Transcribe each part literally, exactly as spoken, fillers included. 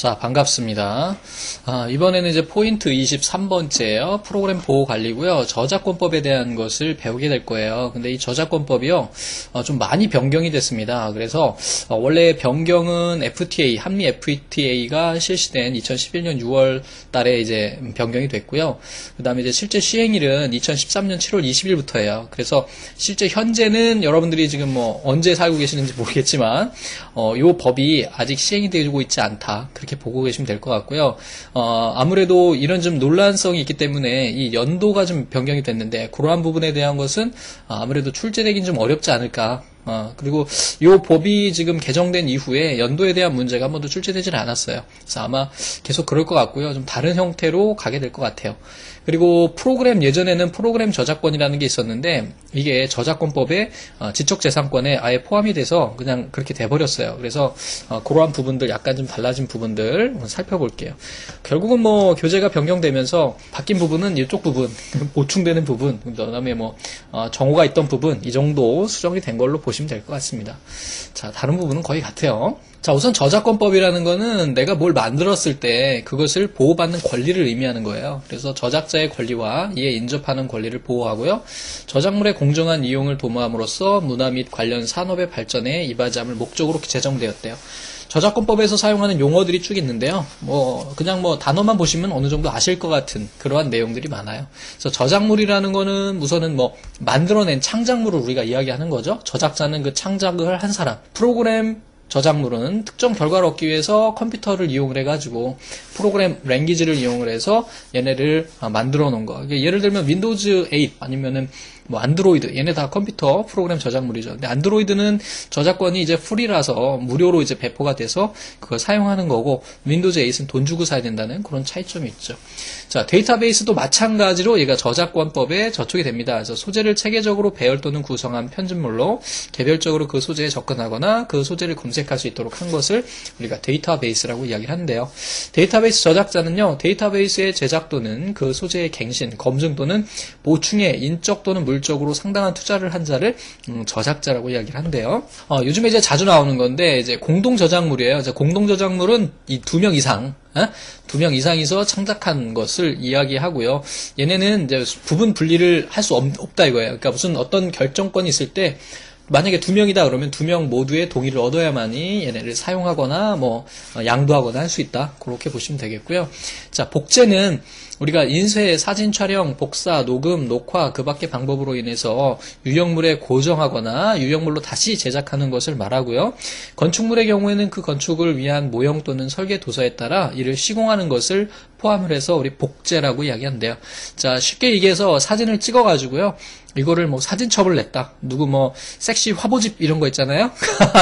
자, 반갑습니다. 아, 이번에는 이제 포인트 이십삼 번째예요. 프로그램 보호 관리고요. 저작권법에 대한 것을 배우게 될 거예요. 근데 이 저작권법이요, 어, 좀 많이 변경이 됐습니다. 그래서 어, 원래 변경은 에프티에이, 한미 에프티에이가 실시된 이천십일 년 유월 달에 이제 변경이 됐고요. 그 다음에 이제 실제 시행일은 이천십삼 년 칠월 이십일부터예요. 그래서 실제 현재는 여러분들이 지금 뭐 언제 살고 계시는지 모르겠지만, 어, 요 법이 아직 시행이 되고 있지 않다. 그렇게 보고 계시면 될 것 같고요. 어, 아무래도 이런 좀 논란성이 있기 때문에 이 연도가 좀 변경이 됐는데, 그러한 부분에 대한 것은 아무래도 출제되긴 좀 어렵지 않을까. 어, 그리고 이 법이 지금 개정된 이후에 연도에 대한 문제가 한 번도 출제되지는 않았어요. 그래서 아마 계속 그럴 것 같고요. 좀 다른 형태로 가게 될 것 같아요. 그리고 프로그램, 예전에는 프로그램 저작권이라는 게 있었는데, 이게 저작권법에 어, 지적재산권에 아예 포함이 돼서 그냥 그렇게 돼버렸어요. 그래서 어, 그러한 부분들, 약간 좀 달라진 부분들 살펴볼게요. 결국은 뭐 교재가 변경되면서 바뀐 부분은 이쪽 부분, 보충되는 부분, 그 다음에 뭐 어, 정오가 있던 부분, 이 정도 수정이 된 걸로 보시면 될 것 같습니다. 자, 다른 부분은 거의 같아요. 자, 우선 저작권법이라는 거는 내가 뭘 만들었을 때 그것을 보호받는 권리를 의미하는 거예요. 그래서 저작자의 권리와 이에 인접하는 권리를 보호하고요. 저작물의 공정한 이용을 도모함으로써 문화 및 관련 산업의 발전에 이바지 함을 목적으로 제정되었대요. 저작권법에서 사용하는 용어들이 쭉 있는데요. 뭐 그냥 뭐 단어만 보시면 어느 정도 아실 것 같은 그러한 내용들이 많아요. 그래서 저작물이라는 거는 우선은 뭐 만들어낸 창작물을 우리가 이야기하는 거죠. 저작자는 그 창작을 한 사람. 프로그램 저작물은 특정 결과를 얻기 위해서 컴퓨터를 이용을 해가지고 프로그램 랭귀지를 이용을 해서 얘네를 만들어 놓은 거. 예를 들면 윈도우즈 에잇 아니면은 뭐 안드로이드, 얘네 다 컴퓨터 프로그램 저작물이죠. 근데 안드로이드는 저작권이 이제 프리라서 무료로 이제 배포가 돼서 그걸 사용하는 거고, 윈도우즈 에잇은 돈 주고 사야 된다는 그런 차이점이 있죠. 자, 데이터베이스도 마찬가지로 얘가 저작권법에 저촉이 됩니다. 그래서 소재를 체계적으로 배열 또는 구성한 편집물로 개별적으로 그 소재에 접근하거나 그 소재를 검색할 수 있도록 한 것을 우리가 데이터베이스라고 이야기를 하는데요. 데이터베이스 저작자는요, 데이터베이스의 제작 또는 그 소재의 갱신, 검증 또는 보충에 인적 또는 물적으로 상당한 투자를 한 자를 음, 저작자라고 이야기를 한대요. 어, 요즘에 이제 자주 나오는 건데, 이제 공동 저작물이에요. 이제 공동 저작물은 이 두 명 이상, 어? 두 명 이상이서 창작한 것을 이야기하고요. 얘네는 이제 부분 분리를 할 수 없다 이거예요. 그러니까 무슨 어떤 결정권이 있을 때, 만약에 두 명이다 그러면 두 명 모두의 동의를 얻어야만이 얘네를 사용하거나 뭐 양도하거나 할 수 있다. 그렇게 보시면 되겠고요. 자, 복제는 우리가 인쇄, 사진 촬영, 복사, 녹음, 녹화 그 밖의 방법으로 인해서 유형물에 고정하거나 유형물로 다시 제작하는 것을 말하고요. 건축물의 경우에는 그 건축을 위한 모형 또는 설계 도서에 따라 이를 시공하는 것을 포함을 해서 우리 복제라고 이야기한대요. 자, 쉽게 얘기해서 사진을 찍어가지고요. 이거를 뭐 사진첩을 냈다. 누구 뭐 섹시 화보집 이런 거 있잖아요.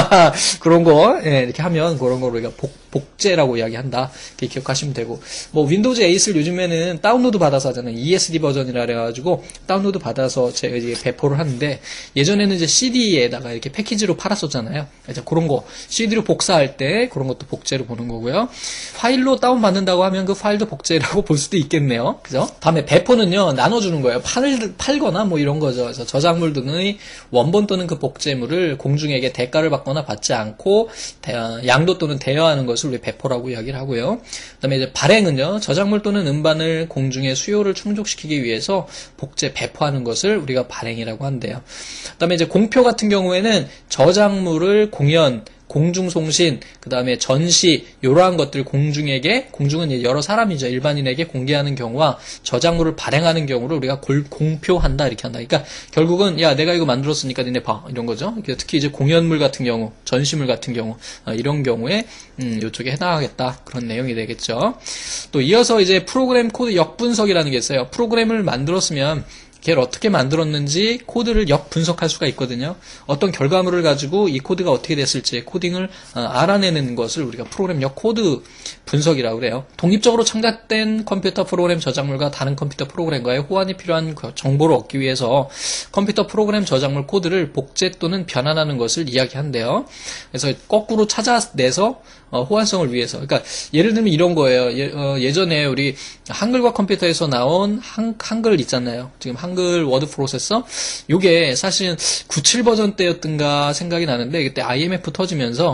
그런 거 예, 이렇게 하면 그런 거로 우리가 복, 복제라고 이야기한다. 이렇게 기억하시면 되고, 뭐 윈도우즈 에잇을 요즘에는 다운로드 받아서 하잖아요. 이에스디 버전이라 그래가지고 다운로드 받아서 제가 이제 배포를 하는데, 예전에는 이제 씨디에다가 이렇게 패키지로 팔았었잖아요. 이제 그런 거 씨디로 복사할 때 그런 것도 복제로 보는 거고요. 파일로 다운 받는다고 하면 그 파일도 복제라고 볼 수도 있겠네요. 그죠? 다음에 배포는요, 나눠주는 거예요. 팔, 팔거나 뭐 이런 거죠. 그래서 저작물 등의 원본 또는 그 복제물을 공중에게 대가를 받거나 받지 않고 대, 양도 또는 대여하는 것을 우리 배포라고 이야기를 하고요. 그다음에 이제 발행은요, 저작물 또는 음반을 공중의 수요를 충족시키기 위해서 복제 배포하는 것을 우리가 발행이라고 한대요. 그다음에 이제 공표 같은 경우에는 저작물을 공연, 공중송신, 그 다음에 전시, 이러한 것들 공중에게, 공중은 여러 사람이죠. 일반인에게 공개하는 경우와 저작물을 발행하는 경우를 우리가 골, 공표한다, 이렇게 한다. 그러니까 결국은, 야, 내가 이거 만들었으니까 니네 봐. 이런 거죠. 특히 이제 공연물 같은 경우, 전시물 같은 경우, 이런 경우에, 음, 이쪽에 해당하겠다. 그런 내용이 되겠죠. 또 이어서 이제 프로그램 코드 역분석이라는 게 있어요. 프로그램을 만들었으면, 걔를 어떻게 만들었는지 코드를 역분석할 수가 있거든요. 어떤 결과물을 가지고 이 코드가 어떻게 됐을지 코딩을 알아내는 것을 우리가 프로그램 역코드 분석이라고 그래요. 독립적으로 창작된 컴퓨터 프로그램 저작물과 다른 컴퓨터 프로그램과의 호환이 필요한 정보를 얻기 위해서 컴퓨터 프로그램 저작물 코드를 복제 또는 변환하는 것을 이야기한대요. 그래서 거꾸로 찾아내서 어, 호환성을 위해서. 그러니까 예를 들면 이런 거예요. 예, 어, 예전에 우리 한글과 컴퓨터에서 나온 한, 한글 있잖아요. 지금 한글 워드 프로세서. 요게 사실 구십칠 버전 때였던가 생각이 나는데, 그때 아이엠에프 터지면서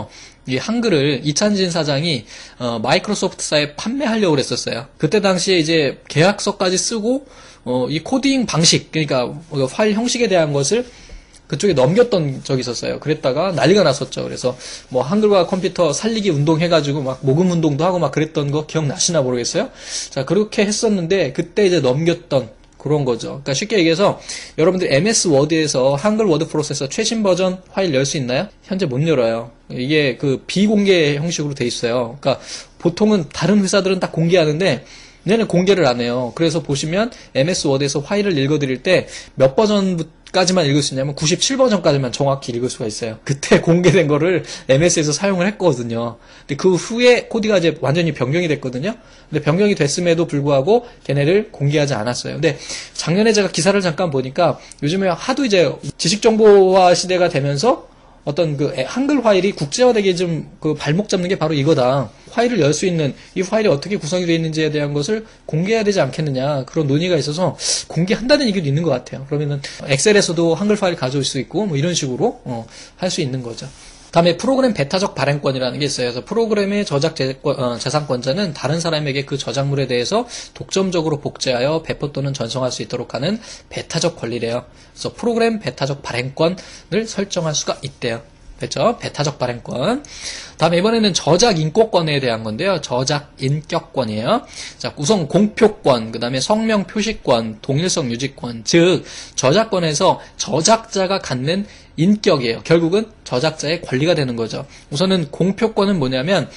이 한글을 이찬진 사장이 어, 마이크로소프트사에 판매하려고 그랬었어요. 그때 당시에 이제 계약서까지 쓰고 어, 이 코딩 방식, 그러니까 파일 형식에 대한 것을 그쪽에 넘겼던 적이 있었어요. 그랬다가 난리가 났었죠. 그래서 뭐 한글과 컴퓨터 살리기 운동 해가지고 막 모금 운동도 하고 막 그랬던 거 기억나시나 모르겠어요? 자, 그렇게 했었는데 그때 이제 넘겼던 그런 거죠. 그러니까 쉽게 얘기해서 여러분들 엠에스 워드에서 한글 워드 프로세서 최신 버전 파일 열 수 있나요? 현재 못 열어요. 이게 그 비공개 형식으로 돼 있어요. 그러니까 보통은 다른 회사들은 다 공개하는데 얘는 공개를 안 해요. 그래서 보시면 엠에스 워드에서 파일을 읽어드릴 때 몇 버전까지만 읽을 수 있냐면 구십칠 버전까지만 정확히 읽을 수가 있어요. 그때 공개된 거를 엠에스에서 사용을 했거든요. 근데 그 후에 코디가 이제 완전히 변경이 됐거든요. 근데 변경이 됐음에도 불구하고 걔네를 공개하지 않았어요. 근데 작년에 제가 기사를 잠깐 보니까 요즘에 하도 이제 지식정보화 시대가 되면서 어떤 그 한글 파일이 국제화되게 좀 그 발목 잡는 게 바로 이거다. 파일을 열 수 있는 이 파일이 어떻게 구성이 되어 있는지에 대한 것을 공개해야 되지 않겠느냐. 그런 논의가 있어서 공개한다는 얘기도 있는 것 같아요. 그러면은 엑셀에서도 한글 파일 가져올 수 있고 뭐 이런 식으로 어, 할 수 있는 거죠. 다음에 프로그램 베타적 발행권이라는 게 있어요. 그래서 프로그램의 저작 재권, 어, 재산권자는 다른 사람에게 그 저작물에 대해서 독점적으로 복제하여 배포 또는 전송할 수 있도록 하는 베타적 권리래요. 그래서 프로그램 베타적 발행권을 설정할 수가 있대요. 그렇죠? 베타적 발행권. 다음에 이번에는 저작 인권권에 대한 건데요. 저작 인격권이에요. 자, 우선 공표권, 그 다음에 성명 표시권, 동일성 유지권, 즉 저작권에서 저작자가 갖는 인격이에요. 결국은 저작자의 권리가 되는 거죠. 우선은 공표권은 뭐냐면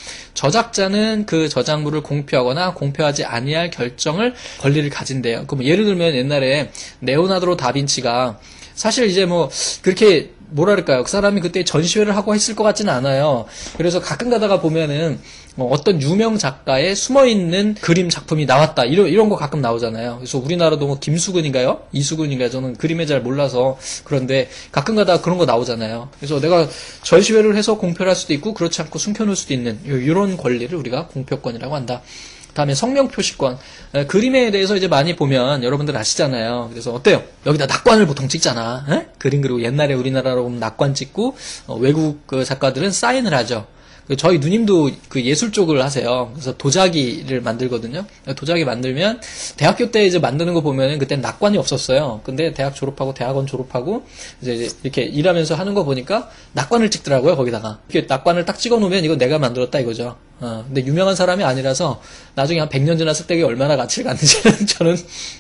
저작자는 그 저작물을 공표하거나 공표하지 아니할 결정을 권리를 가진대요. 그럼 예를 들면 옛날에 레오나르도 다빈치가 사실 이제 뭐 그렇게 뭐랄까요, 그 사람이 그때 전시회를 하고 했을 것 같지는 않아요. 그래서 가끔 가다가 보면은 어떤 유명 작가의 숨어있는 그림 작품이 나왔다, 이런 이런 거 가끔 나오잖아요. 그래서 우리나라도 뭐 김수근인가요? 이수근인가요? 저는 그림에 잘 몰라서 그런데 가끔 가다가 그런 거 나오잖아요. 그래서 내가 전시회를 해서 공표를 할 수도 있고 그렇지 않고 숨겨놓을 수도 있는 이런 권리를 우리가 공표권이라고 한다. 다음에 성명 표시권. 에, 그림에 대해서 이제 많이 보면 여러분들 아시잖아요. 그래서 어때요? 여기다 낙관을 보통 찍잖아. 에? 그림 그리고 옛날에 우리나라로 보면 낙관 찍고 어, 외국 그 작가들은 사인을 하죠. 저희 누님도 그 예술 쪽을 하세요. 그래서 도자기를 만들거든요. 도자기 만들면 대학교 때 이제 만드는 거 보면은 그때는 낙관이 없었어요. 근데 대학 졸업하고 대학원 졸업하고 이제 이렇게 일하면서 하는 거 보니까 낙관을 찍더라고요. 거기다가 이렇게 낙관을 딱 찍어 놓으면 이거 내가 만들었다 이거죠. 어, 근데 유명한 사람이 아니라서 나중에 한 백 년 지났을 때 얼마나 가치를 갖는지는 저는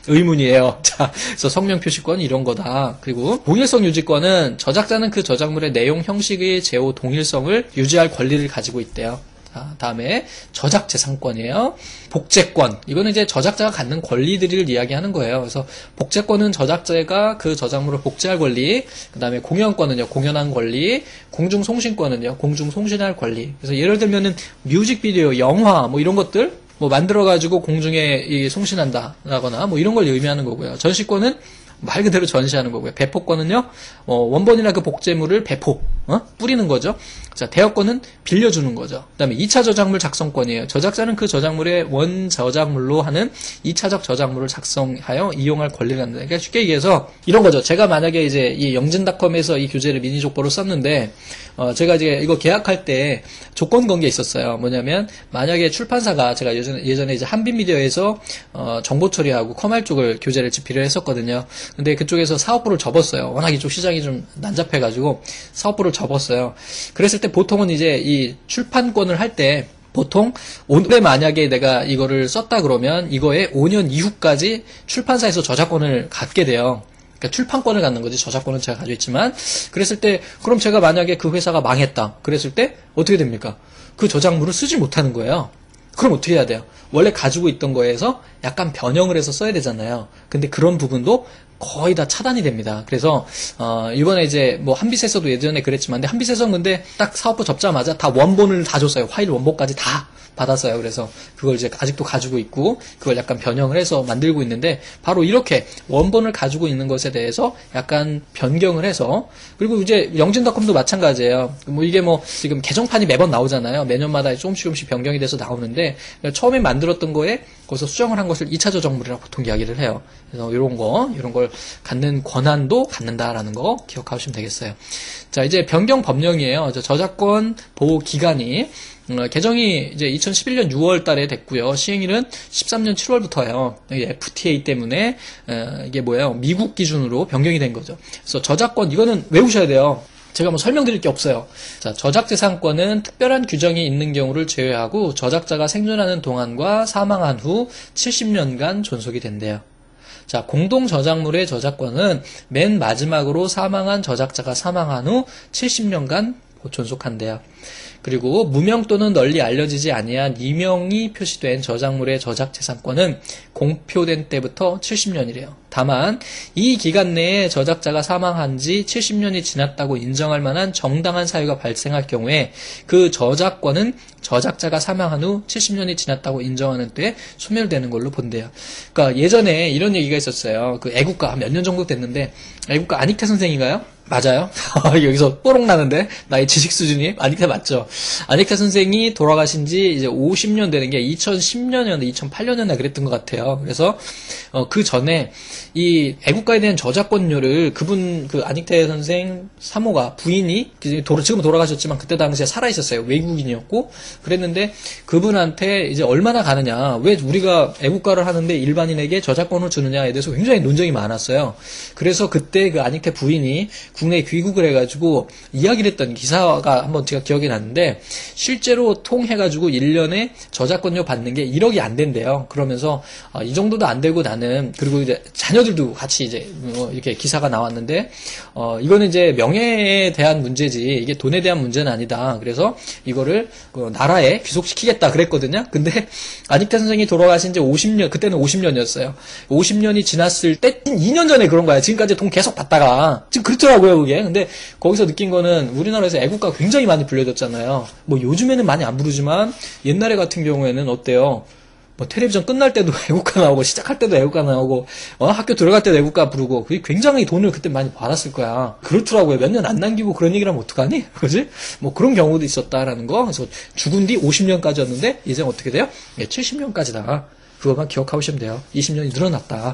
의문이에요. 자, 그래서 성명 표시권 이런 거다. 그리고 동일성 유지권은 저작자는 그 저작물의 내용 형식의 제호 동일성을 유지할 권리를 가지고 있대요. 자, 다음에 저작재산권이에요. 복제권. 이거는 이제 저작자가 갖는 권리들을 이야기하는 거예요. 그래서 복제권은 저작자가 그 저작물을 복제할 권리, 그 다음에 공연권은요, 공연한 권리, 공중송신권은요, 공중송신할 권리. 그래서 예를 들면은 뮤직비디오, 영화, 뭐 이런 것들, 뭐 만들어가지고 공중에 이 송신한다라거나 뭐 이런 걸 의미하는 거고요. 전시권은 말 그대로 전시하는 거고요. 배포권은요, 어, 원본이나 그 복제물을 배포, 어? 뿌리는 거죠. 자, 대여권은 빌려주는 거죠. 그 다음에 이 차 저작물 작성권이에요. 저작자는 그 저작물의 원 저작물로 하는 이 차적 저작물을 작성하여 이용할 권리를 갖는다. 그러니까 쉽게 얘기해서 이런 거죠. 제가 만약에 이제 이 영진닷컴에서 이 교재를 미니 족보로 썼는데, 어, 제가 이제 이거 계약할 때 조건 건 게 있었어요. 뭐냐면, 만약에 출판사가 제가 예전에, 예전에 이제 한빛미디어에서, 어, 정보 처리하고 컴할 쪽을 교재를 집필을 했었거든요. 근데 그쪽에서 사업부를 접었어요. 워낙 이쪽 시장이 좀 난잡해가지고 사업부를 접었어요. 그랬을 때 보통은 이제 이 출판권을 할 때 보통 올해 만약에 내가 이거를 썼다 그러면 이거에 오 년 이후까지 출판사에서 저작권을 갖게 돼요. 그러니까 출판권을 갖는 거지, 저작권은 제가 가지고 있지만. 그랬을 때 그럼 제가 만약에 그 회사가 망했다 그랬을 때 어떻게 됩니까? 그 저작물을 쓰지 못하는 거예요. 그럼 어떻게 해야 돼요? 원래 가지고 있던 거에서 약간 변형을 해서 써야 되잖아요. 근데 그런 부분도 거의 다 차단이 됩니다. 그래서 어, 이번에 이제 뭐 한빛에서도 예전에 그랬지만, 근데 한빛에서는 근데 딱 사업부 접자마자 다 원본을 다 줬어요. 파일 원본까지 다 받았어요. 그래서 그걸 이제 아직도 가지고 있고 그걸 약간 변형을 해서 만들고 있는데, 바로 이렇게 원본을 가지고 있는 것에 대해서 약간 변경을 해서, 그리고 이제 영진닷컴도 마찬가지예요. 뭐 이게 뭐 지금 개정판이 매번 나오잖아요. 매년마다 조금씩 조금씩 변경이 돼서 나오는데, 처음에 만들었던 거에 거기서 수정을 한 것을 이 차 저작물이라고 보통 이야기를 해요. 그래서 이런 거, 이런 걸 걸 갖는 권한도 갖는다라는 거 기억하시면 되겠어요. 자, 이제 변경 법령이에요. 저작권 보호 기간이 어, 개정이 이제 이천십일 년 유월 달에 됐고요. 시행일은 십삼 년 칠월부터예요. 에프티에이 때문에 어, 이게 뭐예요? 미국 기준으로 변경이 된 거죠. 그래서 저작권 이거는 외우셔야 돼요. 제가 뭐 설명드릴 게 없어요. 자, 저작재산권은 특별한 규정이 있는 경우를 제외하고 저작자가 생존하는 동안과 사망한 후 칠십 년간 존속이 된대요. 자, 공동 저작물의 저작권은 맨 마지막으로 사망한 저작자가 사망한 후 칠십 년간 존속한대요. 그리고 무명 또는 널리 알려지지 아니한 이명이 표시된 저작물의 저작재산권은 공표된 때부터 칠십 년이래요. 다만 이 기간 내에 저작자가 사망한 지 칠십 년이 지났다고 인정할 만한 정당한 사유가 발생할 경우에 그 저작권은 저작자가 사망한 후 칠십 년이 지났다고 인정하는 때에 소멸되는 걸로 본대요. 그러니까 예전에 이런 얘기가 있었어요. 그 애국가 몇 년 정도 됐는데 애국가 안익태 선생인가요? 맞아요? 여기서 뽀록 나는데 나의 지식 수준이 안익태 맞죠? 안익태 선생이 돌아가신 지 이제 오십 년 되는 게 이천십 년이었나 이천팔 년이었나 그랬던 것 같아요. 그래서 어, 그 전에 이 애국가에 대한 저작권료를 그분 그 안익태 선생 사모가 부인이 지금 돌아가셨지만 그때 당시에 살아 있었어요. 외국인이었고 그랬는데 그분한테 이제 얼마나 가느냐, 왜 우리가 애국가를 하는데 일반인에게 저작권을 주느냐에 대해서 굉장히 논쟁이 많았어요. 그래서 그때 그 안익태 부인이 국내에 귀국을 해가지고 이야기를 했던 기사가 한번 제가 기억이 나는데 실제로 통해가지고 일 년에 저작권료 받는 게 일억이 안 된대요. 그러면서 아, 이 정도도 안 되고 나는, 그리고 이제 자녀들도 같이 이제 뭐 이렇게 기사가 나왔는데 어, 이거는 이제 명예에 대한 문제지 이게 돈에 대한 문제는 아니다. 그래서 이거를 그 나라에 귀속시키겠다 그랬거든요. 근데 안익태 선생이 돌아가신 지 오십 년, 그때는 오십 년이었어요. 오십 년이 지났을 때 이 년 전에 그런 거야. 지금까지 돈 계속 받다가 지금 그렇더라고요. 그게. 근데 거기서 느낀 거는 우리나라에서 애국가 굉장히 많이 불려졌잖아요. 뭐 요즘에는 많이 안 부르지만 옛날에 같은 경우에는 어때요? 뭐 텔레비전 끝날 때도 애국가 나오고 시작할 때도 애국가 나오고 어? 학교 들어갈 때도 애국가 부르고 그게 굉장히 돈을 그때 많이 받았을 거야. 그렇더라고요. 몇 년 안 남기고 그런 얘기를 하면 어떡하니? 그지? 뭐 그런 경우도 있었다라는 거. 그래서 죽은 뒤 오십 년까지였는데 이제 어떻게 돼요? 예, 칠십 년까지다. 그것만 기억하시면 돼요. 이십 년이 늘어났다.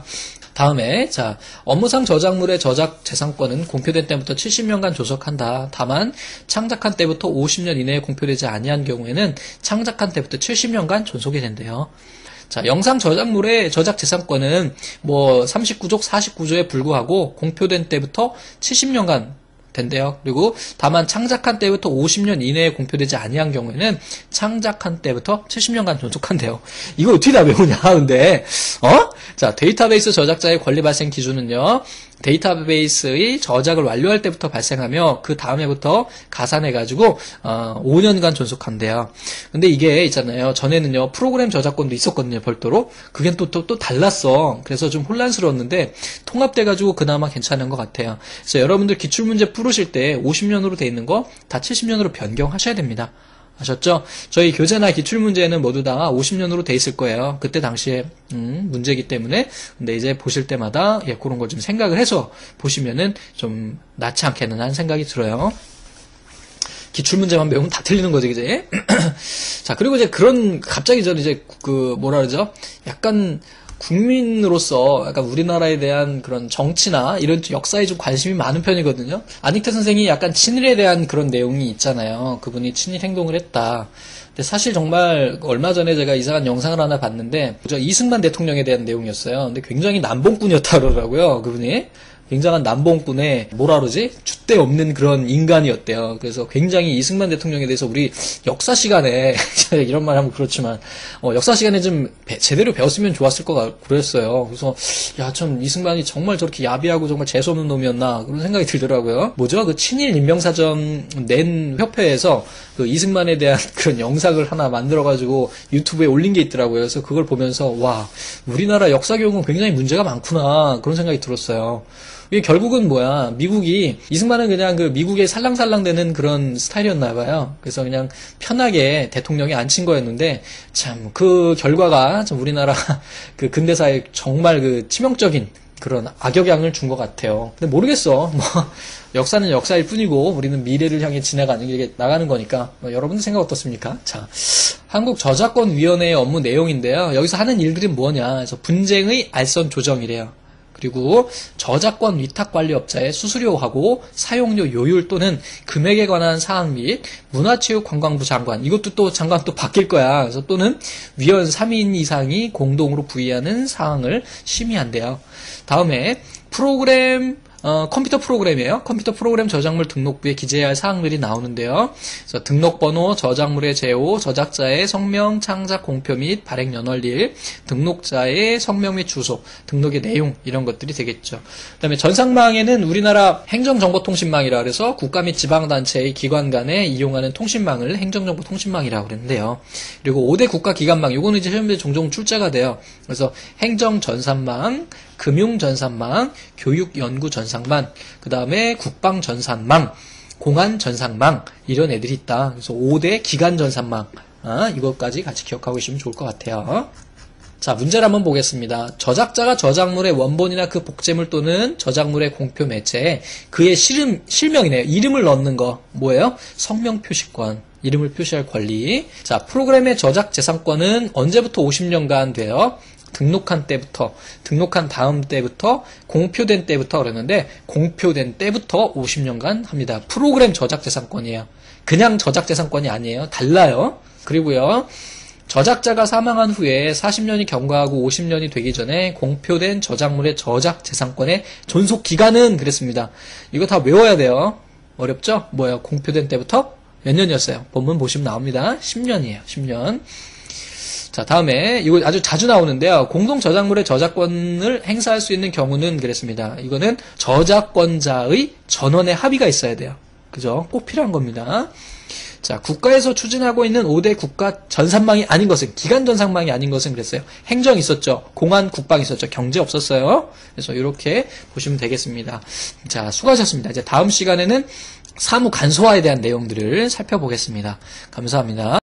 다음에 자, 업무상 저작물의 저작 재산권은 공표된 때부터 칠십 년간 존속한다. 다만 창작한 때부터 오십 년 이내에 공표되지 아니한 경우에는 창작한 때부터 칠십 년간 존속이 된대요. 자, 영상 저작물의 저작 재산권은 뭐 삼십구 족, 사십구 조에 불구하고 공표된 때부터 칠십 년간 된대요. 그리고 다만 창작한 때부터 오십 년 이내에 공표되지 아니한 경우에는 창작한 때부터 칠십 년간 존속한대요. 이거 어떻게 다 외우냐, 근데. 어? 자, 데이터베이스 저작자의 권리 발생 기준은요. 데이터베이스의 저작을 완료할 때부터 발생하며 그 다음 해부터 가산해가지고 어, 오 년간 존속한대요. 근데 이게 있잖아요. 전에는요. 프로그램 저작권도 있었거든요. 별도로. 그게 또, 또, 또 달랐어. 그래서 좀 혼란스러웠는데 통합돼가지고 그나마 괜찮은 것 같아요. 그래서 여러분들 기출문제 풀으실 때 오십 년으로 돼 있는 거 다 칠십 년으로 변경하셔야 됩니다. 아셨죠? 저희 교재나 기출문제는 모두 다 오십 년으로 돼 있을 거예요. 그때 당시에 음, 문제이기 때문에. 근데 이제 보실 때마다 예, 그런 걸 좀 생각을 해서 보시면은 좀 낫지 않겠는 한 생각이 들어요. 기출문제만 배우면 다 틀리는 거지, 그지? 자, 그리고 이제 그런 갑자기 저는 이제 그 뭐라 그러죠? 약간 국민으로서 약간 우리나라에 대한 그런 정치나 이런 역사에 좀 관심이 많은 편이거든요. 안익태 선생이 약간 친일에 대한 그런 내용이 있잖아요. 그분이 친일 행동을 했다. 근데 사실 정말 얼마 전에 제가 이상한 영상을 하나 봤는데 이승만 대통령에 대한 내용이었어요. 근데 굉장히 남봉꾼이었다 그러더라고요. 그분이. 굉장한 남봉꾼의 뭐라 그러지? 줏대 없는 그런 인간이었대요. 그래서 굉장히 이승만 대통령에 대해서 우리 역사 시간에 이런 말 하면 그렇지만 어, 역사 시간에 좀 배, 제대로 배웠으면 좋았을 것 같고 그랬어요. 그래서 야, 참 이승만이 정말 저렇게 야비하고 정말 재수없는 놈이었나 그런 생각이 들더라고요. 뭐죠? 그 친일 인명사전 낸 협회에서 그 이승만에 대한 그런 영상을 하나 만들어가지고 유튜브에 올린 게 있더라고요. 그래서 그걸 보면서 와, 우리나라 역사 교육은 굉장히 문제가 많구나 그런 생각이 들었어요. 이게 결국은 뭐야, 미국이, 이승만은 그냥 그 미국에 살랑살랑대는 그런 스타일이었나 봐요. 그래서 그냥 편하게 대통령이 앉힌 거였는데, 참, 그 결과가 참 우리나라 그 근대사에 정말 그 치명적인 그런 악영향을 준 것 같아요. 근데 모르겠어. 뭐, 역사는 역사일 뿐이고, 우리는 미래를 향해 지나가는, 이게 나가는 거니까. 뭐, 여러분들 생각 어떻습니까? 자, 한국저작권위원회의 업무 내용인데요. 여기서 하는 일들이 뭐냐. 그래서 분쟁의 알선 조정이래요. 그리고 저작권 위탁관리업자의 수수료하고 사용료 요율 또는 금액에 관한 사항 및 문화체육관광부 장관, 이것도 또 장관 또 바뀔 거야. 그래서 또는 위원 삼 인 이상이 공동으로 부의하는 사항을 심의한대요. 다음에 프로그램 어, 컴퓨터 프로그램이에요. 컴퓨터 프로그램 저작물 등록부에 기재해야 할 사항들이 나오는데요. 그래서 등록번호, 저작물의 제호, 저작자의 성명, 창작 공표 및 발행 연월일, 등록자의 성명 및 주소, 등록의 내용 이런 것들이 되겠죠. 그다음에 전상망에는 우리나라 행정정보통신망이라 그래서 국가 및 지방단체의 기관 간에 이용하는 통신망을 행정정보통신망이라고 그러는데요. 그리고 오 대 국가기관망, 요거는 이제 시험에 종종 출제가 돼요. 그래서 행정전산망, 금융전산망, 교육연구전산망, 그 다음에 국방전산망, 공안전산망 이런 애들이 있다. 그래서 오 대 기간전산망, 아, 이것까지 같이 기억하고 계시면 좋을 것 같아요. 자, 문제를 한번 보겠습니다. 저작자가 저작물의 원본이나 그 복제물 또는 저작물의 공표 매체에 그의 실음, 실명이네요. 이름을 넣는 거 뭐예요? 성명 표시권, 이름을 표시할 권리. 자, 프로그램의 저작 재산권은 언제부터 오십 년간 돼요? 등록한 때부터, 등록한 다음 때부터, 공표된 때부터 그러는데 공표된 때부터 오십 년간 합니다. 프로그램 저작재산권이에요. 그냥 저작재산권이 아니에요. 달라요. 그리고요, 저작자가 사망한 후에 사십 년이 경과하고 오십 년이 되기 전에 공표된 저작물의 저작재산권의 존속기간은 그랬습니다. 이거 다 외워야 돼요. 어렵죠? 뭐예요? 공표된 때부터 몇 년이었어요? 본문 보시면 나옵니다. 십 년이에요. 십 년. 자, 다음에 이거 아주 자주 나오는데요. 공동 저작물의 저작권을 행사할 수 있는 경우는 그랬습니다. 이거는 저작권자의 전원의 합의가 있어야 돼요. 그죠? 꼭 필요한 겁니다. 자, 국가에서 추진하고 있는 오 대 국가 전산망이 아닌 것은, 기간 전산망이 아닌 것은 그랬어요. 행정 있었죠. 공안, 국방 있었죠. 경제 없었어요. 그래서 이렇게 보시면 되겠습니다. 자, 수고하셨습니다. 이제 다음 시간에는 사무 간소화에 대한 내용들을 살펴보겠습니다. 감사합니다.